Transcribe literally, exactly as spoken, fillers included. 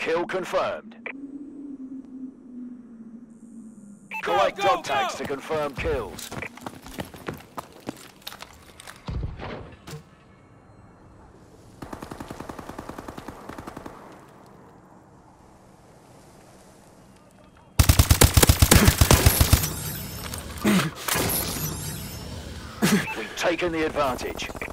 Kill confirmed. Collect Go, go, dog tags go. to confirm kills. We've taken the advantage.